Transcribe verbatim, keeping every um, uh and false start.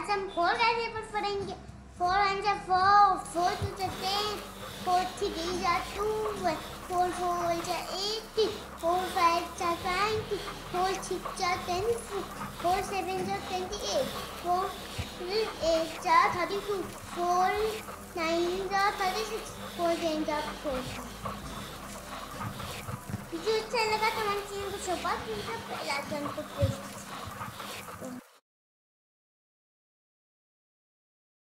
आज हम फोर कैसे पर पढ़ेंगे। फोर वन जा फोर, फोर टू जा टेन, फोर थ्री जा ट्वेल्व, फोर फोर जा एटी, फोर फाइव जा ट्वेंटी, फोर सिक्स जा ट्वेंटी, फोर सेवन जा ट्वेंटी एट, फोर एट जा थर्टी टू, फोर नाइन जा थर्टी सिक्स, फोर टेन जा फोर्टी। वीडियो अच्छा लगा तो हमारे चैनल को सब्सक्राइब कीजिए, बेल आइकन को प्रेस